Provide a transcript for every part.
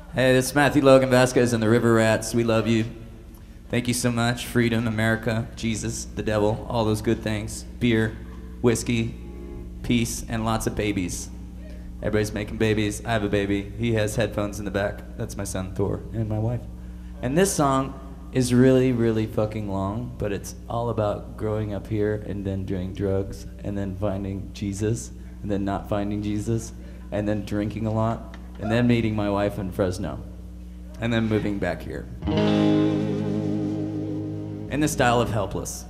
Hey, this is Matthew Logan Vasquez and the River Rats. We love you. Thank you so much. Freedom, America, Jesus, the devil, all those good things. Beer, whiskey, peace, and lots of babies. Everybody's making babies. I have a baby. He has headphones in the back. That's my son, Thor, and my wife. And this song is really, really fucking long, but it's all about growing up here and then doing drugs and then finding Jesus and then not finding Jesus and then drinking a lot and then meeting my wife in Fresno and then moving back here. In the style of Helpless.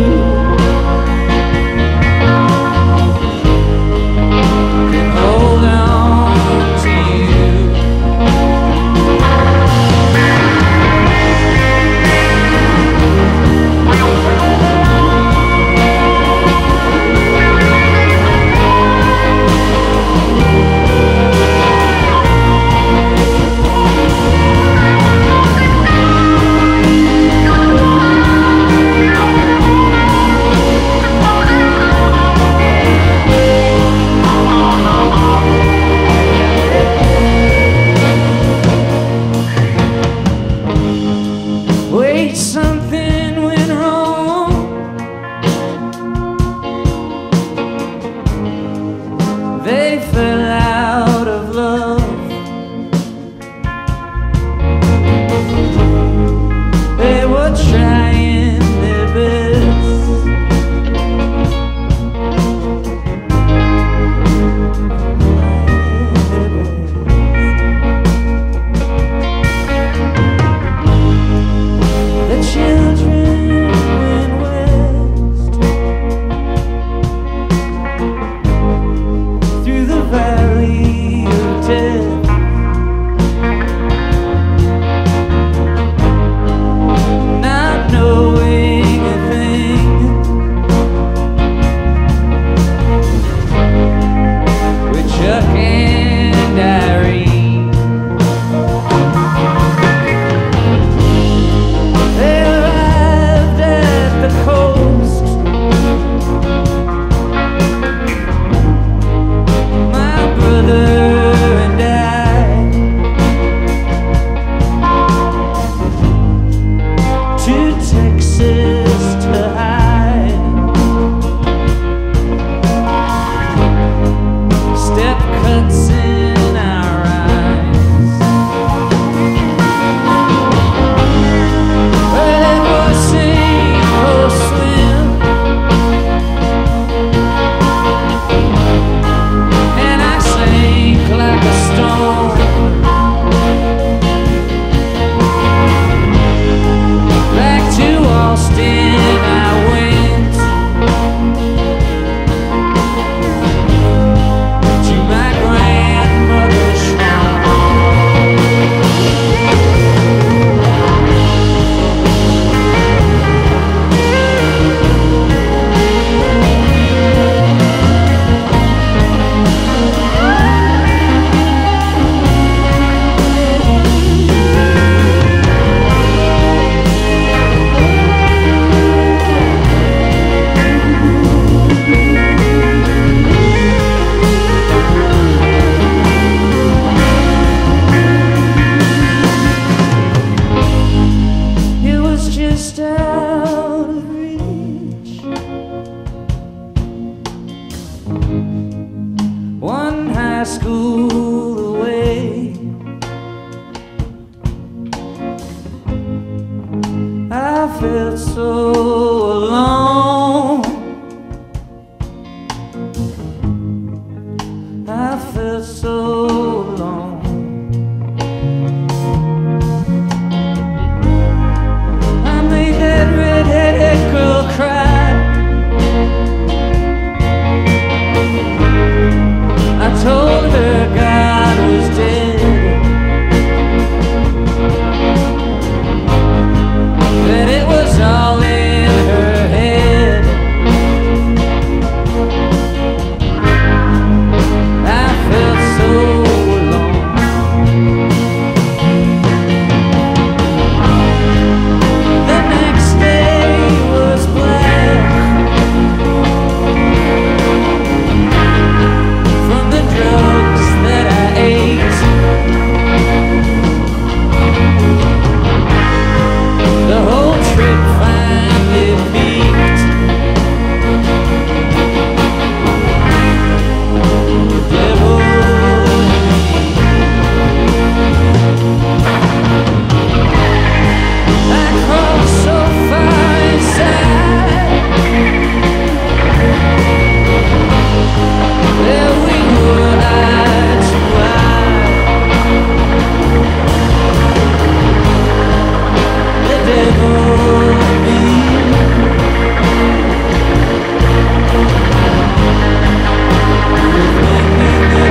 Hold on. high school away. I felt so alone. I felt so alone. I made that red-headed girl cry. I told her God was dead, that it was all in her head. I felt so alone. The next day was black from the drugs that I ate. The whole trip finally peaked. The devil in me. I crawled so far inside. There we were, eye to eye. The devil in me. Making the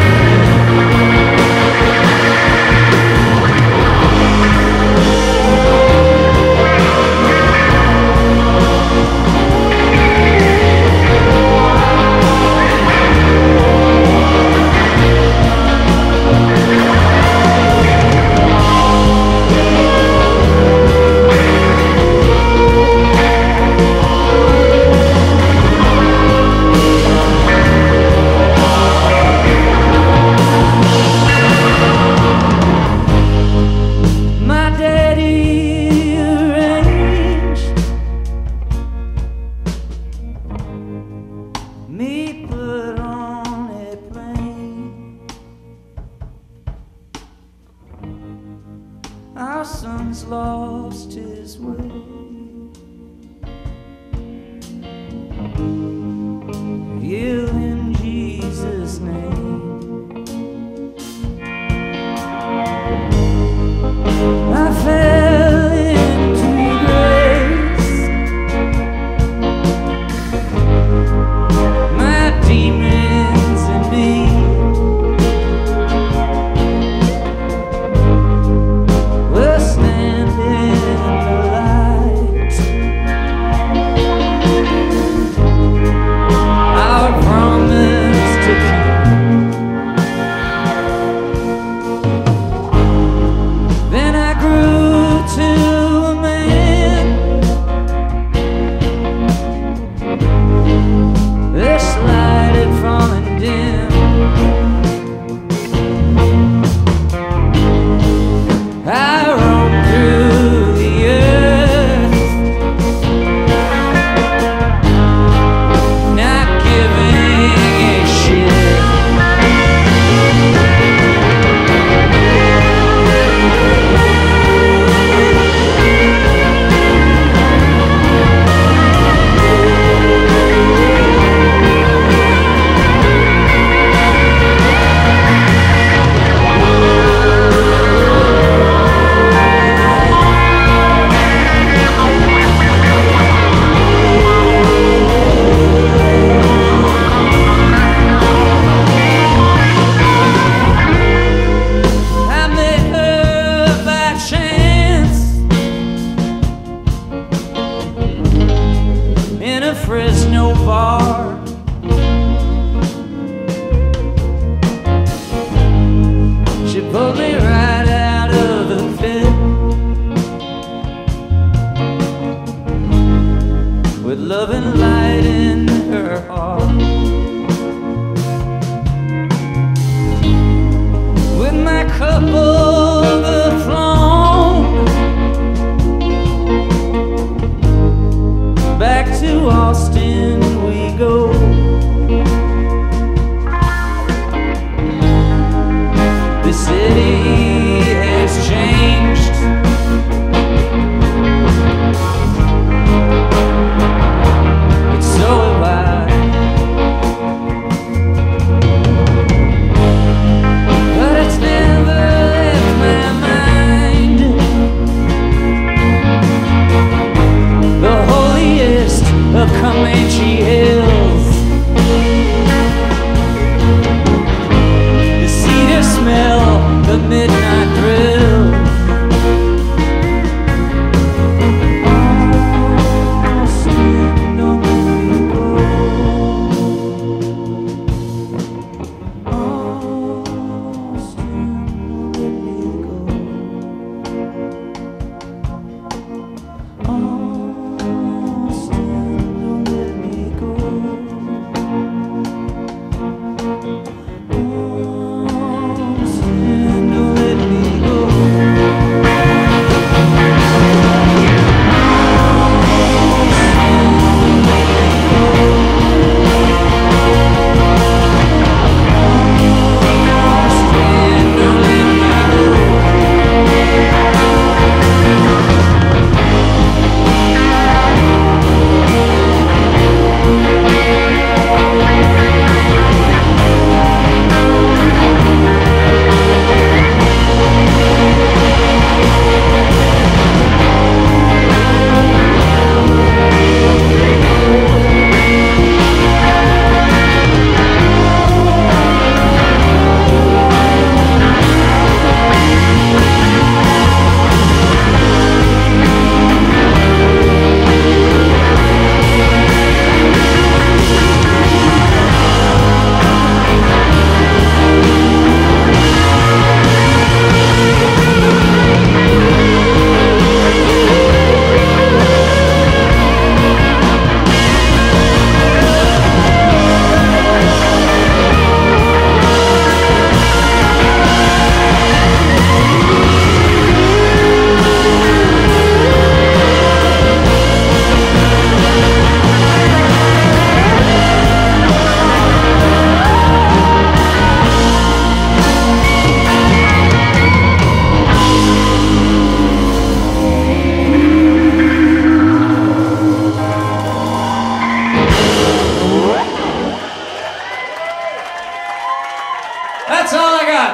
my daddy arranged me put on a plane. Our son's lost his way. Heal in Jesus' name. I fell into grace. My demons and me were standing in the light.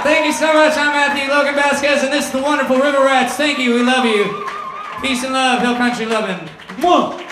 Thank you so much. I'm Matthew Logan Vasquez, and this is the wonderful River Rats. Thank you. We love you. Peace and love. Hill Country loving. Mwah.